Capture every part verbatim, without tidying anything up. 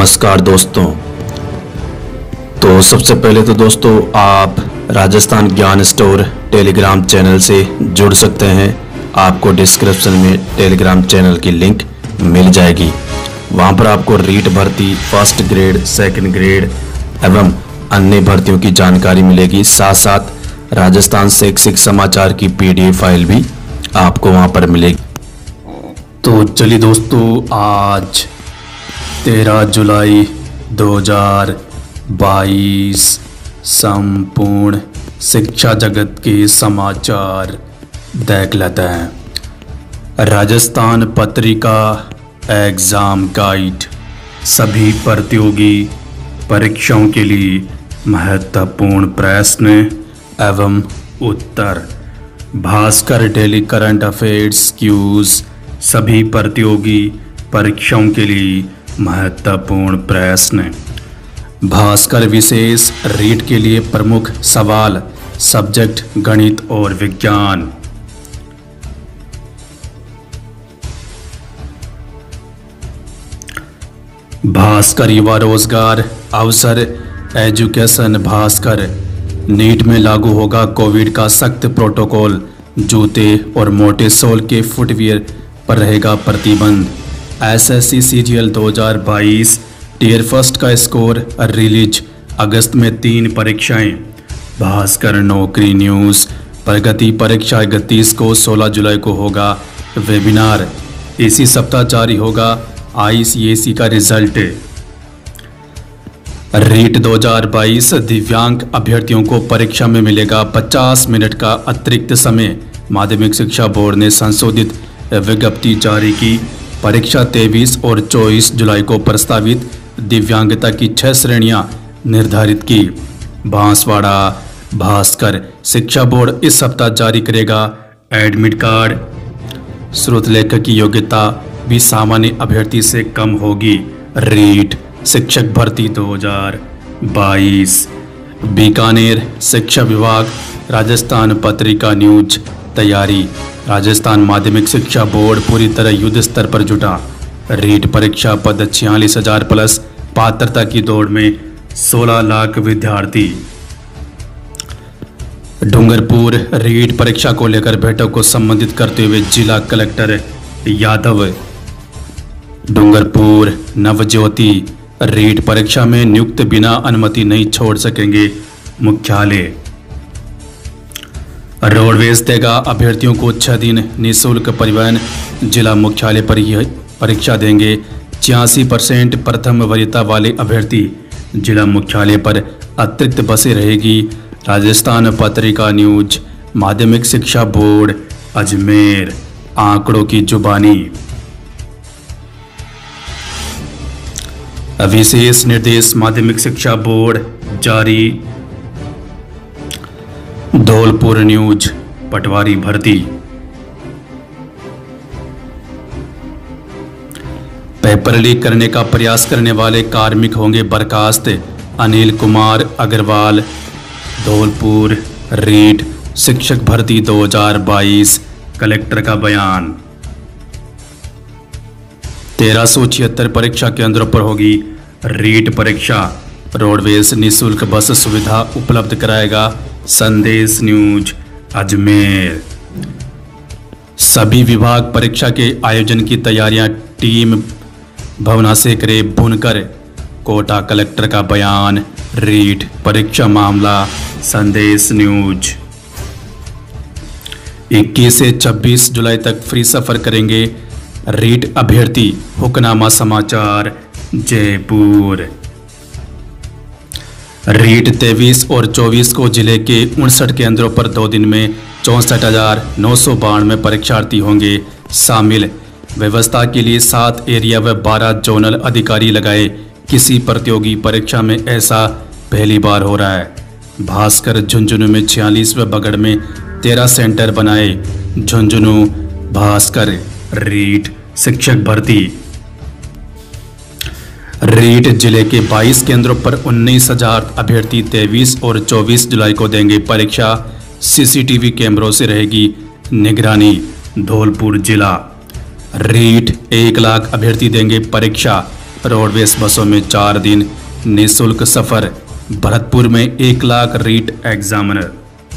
नमस्कार दोस्तों। तो सबसे पहले तो दोस्तों आप राजस्थान ज्ञान स्टोर टेलीग्राम चैनल से जुड़ सकते हैं। आपको डिस्क्रिप्शन में टेलीग्राम चैनल की लिंक मिल जाएगी। वहां पर आपको रीट भर्ती, फर्स्ट ग्रेड, सेकंड ग्रेड एवं अन्य भर्तियों की जानकारी मिलेगी। साथ साथ राजस्थान शैक्षिक समाचार की पीडीएफ फाइल भी आपको वहां पर मिलेगी। तो चलिए दोस्तों, आज तेरह जुलाई दो हज़ार बाईस संपूर्ण शिक्षा जगत के समाचार देख लेते हैं। राजस्थान पत्रिका एग्जाम गाइड सभी प्रतियोगी परीक्षाओं के लिए महत्वपूर्ण प्रश्न एवं उत्तर। Bhaskar daily current affairs quiz सभी प्रतियोगी परीक्षाओं के लिए महत्वपूर्ण प्रश्न। भास्कर विशेष रीट के लिए प्रमुख सवाल सब्जेक्ट गणित और विज्ञान। भास्कर युवा रोजगार अवसर एजुकेशन भास्कर। नीट में लागू होगा कोविड का सख्त प्रोटोकॉल। जूते और मोटे सोल के फुटवियर पर रहेगा प्रतिबंध। एसएससी सीजीएल दो हज़ार बाईस टीयर फर्स्ट का स्कोर रिलीज। अगस्त में तीन परीक्षाएं। भास्कर नौकरी न्यूज़ प्रगति परीक्षा इकतीस को सोलह जुलाई को होगा वेबिनार। इसी सप्ताह जारी होगा आईसीएसई का रिजल्ट। रीट दो हज़ार बाईस दिव्यांग अभ्यर्थियों को परीक्षा में मिलेगा पचास मिनट का अतिरिक्त समय। माध्यमिक शिक्षा बोर्ड ने संशोधित विज्ञप्ति जारी की। परीक्षा तेईस और चौबीस जुलाई को प्रस्तावित दिव्यांगता की छह श्रेणियां निर्धारित की। बांसवाड़ा भास्कर शिक्षा बोर्ड इस सप्ताह जारी करेगा एडमिट कार्ड। स्रोत लेखक की योग्यता भी सामान्य अभ्यर्थी से कम होगी। रीट शिक्षक भर्ती दो हज़ार बाईस। बीकानेर शिक्षा विभाग राजस्थान पत्रिका न्यूज तैयारी। राजस्थान माध्यमिक शिक्षा बोर्ड पूरी तरह युद्ध स्तर पर जुटा। रीट परीक्षा पद छियालीस हजार प्लस। पात्रता की दौड़ में सोलह लाख विद्यार्थी। डूंगरपुर रीट परीक्षा को लेकर बैठक को संबोधित करते हुए जिला कलेक्टर यादव। डूंगरपुर नवज्योति रीट परीक्षा में नियुक्त बिना अनुमति नहीं छोड़ सकेंगे मुख्यालय। रोडवेज देगा अभ्यर्थियों को छह दिन निःशुल्क परिवहन। जिला मुख्यालय पर यह परीक्षा देंगे छियासी परसेंट प्रथम वरीयता वाले अभ्यर्थी। जिला मुख्यालय पर अतिरिक्त बसें रहेगी। राजस्थान पत्रिका न्यूज माध्यमिक शिक्षा बोर्ड अजमेर आंकड़ों की जुबानी। विशेष निर्देश माध्यमिक शिक्षा बोर्ड जारी। धौलपुर न्यूज पटवारी भर्ती। पेपर लीक करने का प्रयास करने वाले कार्मिक होंगे बर्खास्त। अनिल कुमार अग्रवाल। धौलपुर रीट शिक्षक भर्ती दो हज़ार बाईस कलेक्टर का बयान। तेरह सौ छिहत्तर परीक्षा केंद्रों पर होगी रीट परीक्षा। रोडवेज निःशुल्क बस सुविधा उपलब्ध कराएगा। संदेश न्यूज अजमेर। सभी विभाग परीक्षा के आयोजन की तैयारियां टीम भवना से करे बुनकर। कोटा कलेक्टर का बयान। रीट परीक्षा मामला संदेश न्यूज। इक्कीस से छब्बीस जुलाई तक फ्री सफर करेंगे रीट अभ्यर्थी। हुक्नामा समाचार जयपुर। रीट तेईस और चौबीस को जिले के उनसठ केंद्रों पर दो दिन में चौंसठ हजार नौ सौ बानवे परीक्षार्थी होंगे शामिल। व्यवस्था के लिए सात एरिया व बारह जोनल अधिकारी लगाए। किसी प्रतियोगी परीक्षा में ऐसा पहली बार हो रहा है। भास्कर झुंझुनू में छियालीस व बगड़ में तेरह सेंटर बनाए। झुंझुनू भास्कर रीट शिक्षक भर्ती। रीट जिले के बाईस केंद्रों पर उन्नीस हजार अभ्यर्थी तेईस और चौबीस जुलाई को देंगे परीक्षा। सीसीटीवी कैमरों से रहेगी निगरानी। धौलपुर जिला रीट एक लाख अभ्यर्थी देंगे परीक्षा। रोडवेज बसों में चार दिन निःशुल्क सफर। भरतपुर में एक लाख रीट एग्जामिनर।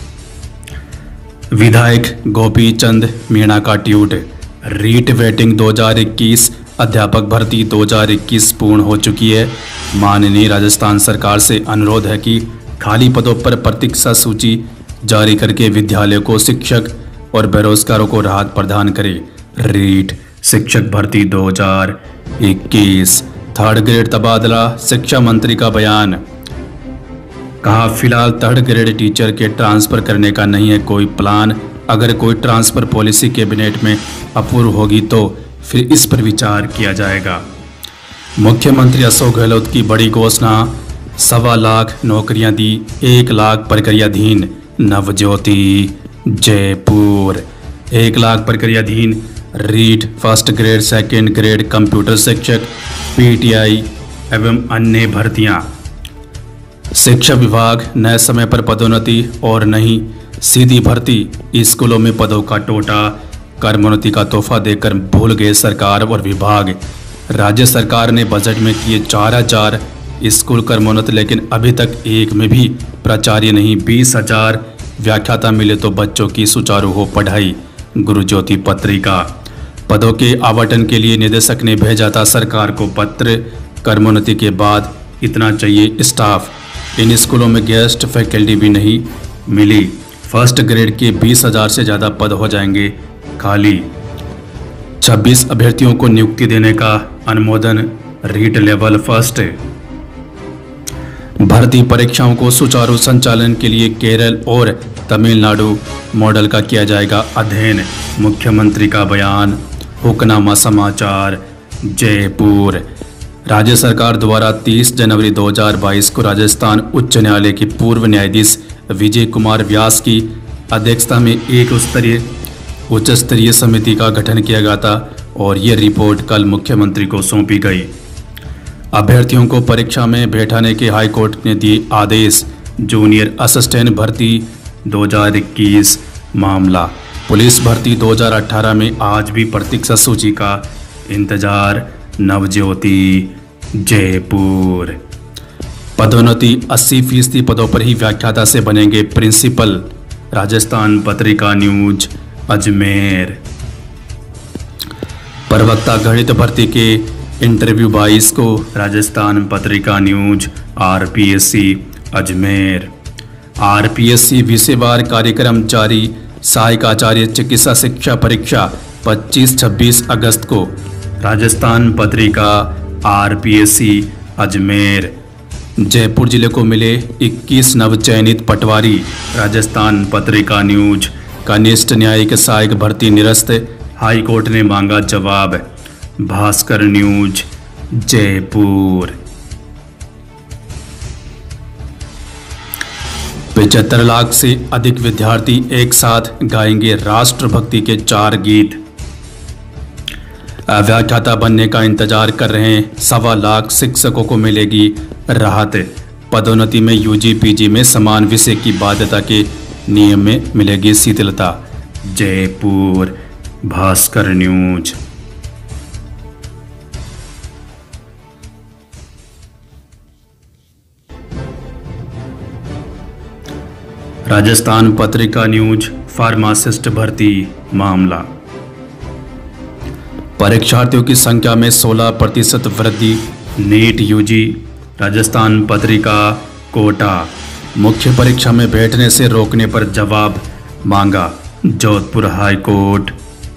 विधायक गोपी चंद मीणा का ट्वीट। रीट वेटिंग दो हज़ार इक्कीस अध्यापक भर्ती दो हज़ार इक्कीस पूर्ण हो चुकी है। माननीय राजस्थान सरकार से अनुरोध है कि खाली पदों पर प्रतीक्षा सूची जारी करके विद्यालयों को शिक्षक और बेरोजगारों को राहत प्रदान करे। रीट शिक्षक भर्ती दो हज़ार इक्कीस थर्ड ग्रेड तबादला। शिक्षा मंत्री का बयान। कहा, फिलहाल थर्ड ग्रेड टीचर के ट्रांसफर करने का नहीं है कोई प्लान। अगर कोई ट्रांसफर पॉलिसी कैबिनेट में अपूर्व होगी तो फिर इस पर विचार किया जाएगा। मुख्यमंत्री अशोक गहलोत की बड़ी घोषणा। सवा लाख नौकरियां दी, एक लाख प्रक्रियाधीन। नवज्योति जयपुर। एक लाख प्रक्रियाधीन REET first grade second grade computer शिक्षक पीटीआई एवं अन्य भर्तियां। शिक्षा विभाग नए समय पर पदोन्नति और नहीं सीधी भर्ती। स्कूलों में पदों का टोटा। कर्मोन्नति का तोहफा देकर भूल गए सरकार और विभाग। राज्य सरकार ने बजट में किए चार हजार स्कूल कर्मोन्नत, लेकिन अभी तक एक में भी प्राचार्य नहीं। बीस हजार व्याख्याता मिले तो बच्चों की सुचारू हो पढ़ाई। गुरुज्योति पत्रिका। पदों के आवंटन के लिए निदेशक ने भेजा था सरकार को पत्र। कर्मोन्नति के बाद इतना चाहिए स्टाफ। इन स्कूलों में गेस्ट फैकल्टी भी नहीं मिली। फर्स्ट ग्रेड के बीस हजार से ज़्यादा पद हो जाएंगे खाली। छब्बीस अभ्यर्थियों को नियुक्ति देने का अनुमोदन। REET level first. भर्ती परीक्षाओं को सुचारू संचालन के लिए केरल और तमिलनाडु मॉडल का किया जाएगा अध्ययन। मुख्यमंत्री का बयान। हुक्मनामा समाचार जयपुर। राज्य सरकार द्वारा तीस जनवरी दो हज़ार बाईस को राजस्थान उच्च न्यायालय के पूर्व न्यायाधीश विजय कुमार व्यास की अध्यक्षता में एक स्तरीय उच्च स्तरीय समिति का गठन किया गया था और ये रिपोर्ट कल मुख्यमंत्री को सौंपी गई। अभ्यर्थियों को परीक्षा में बैठाने के हाईकोर्ट ने दिए आदेश। जूनियर असिस्टेंट भर्ती दो हज़ार इक्कीस मामला। पुलिस भर्ती दो हज़ार अठारह में आज भी प्रतीक्षा सूची का इंतजार। नवज्योति जयपुर। पदोन्नति अस्सी फीसदी पदों पर ही व्याख्याता से बनेंगे प्रिंसिपल। राजस्थान पत्रिका न्यूज अजमेर। प्रवक्ता गणित भर्ती के इंटरव्यू बाईस को। Rajasthan Patrika news RPSC Ajmer. RPSC विषयवार कार्यक्रम जारी। सहायक आचार्य चिकित्सा शिक्षा परीक्षा पच्चीस छब्बीस अगस्त को। राजस्थान पत्रिका आरपीएससी अजमेर। जयपुर जिले को मिले इक्कीस नवचयनित पटवारी। राजस्थान पत्रिका न्यूज। कनिष्ठ न्यायिक सहायक भर्ती निरस्त, हाई कोर्ट ने मांगा जवाब। भास्कर न्यूज जयपुर। पचहत्तर लाख से अधिक विद्यार्थी एक साथ गाएंगे राष्ट्रभक्ति के चार गीत। व्याख्याता बनने का इंतजार कर रहे हैं सवा लाख शिक्षकों को मिलेगी राहत। पदोन्नति में यूजी पीजी में समान विषय की बाध्यता के नियम में मिलेगी शिथिलता। Jaipur Bhaskar news. Rajasthan Patrika news pharmacist भर्ती मामला। परीक्षार्थियों की संख्या में सोलह प्रतिशत वृद्धि। NEET UG. राजस्थान पत्रिका कोटा। मुख्य परीक्षा में बैठने से रोकने पर जवाब मांगा। Jodhpur high court.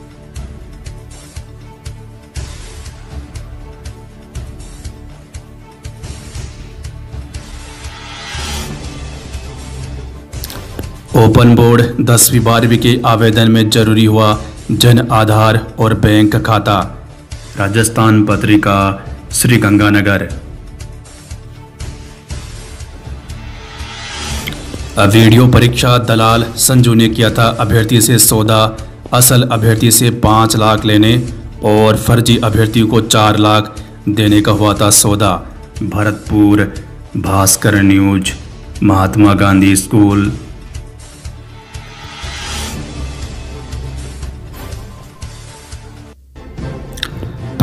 Open board दसवीं बारहवीं के आवेदन में जरूरी हुआ जन आधार और बैंक खाता। राजस्थान पत्रिका श्रीगंगानगर। वीडियो परीक्षा दलाल संजू ने किया था अभ्यर्थी से सौदा। असल अभ्यर्थी से पाँच लाख लेने और फर्जी अभ्यर्थियों को चार लाख देने का हुआ था सौदा। भरतपुर भास्कर न्यूज। महात्मा गांधी स्कूल।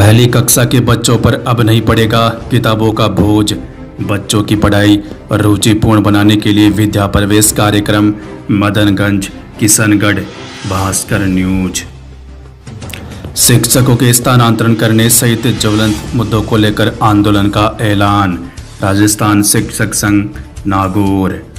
पहली कक्षा के बच्चों पर अब नहीं पड़ेगा किताबों का बोझ। बच्चों की पढ़ाई और रुचिपूर्ण बनाने के लिए विद्या प्रवेश कार्यक्रम मदनगंज, किशनगढ़। भास्कर न्यूज। शिक्षकों के स्थानांतरण करने सहित ज्वलंत मुद्दों को लेकर आंदोलन का ऐलान। राजस्थान शिक्षक संघ नागौर।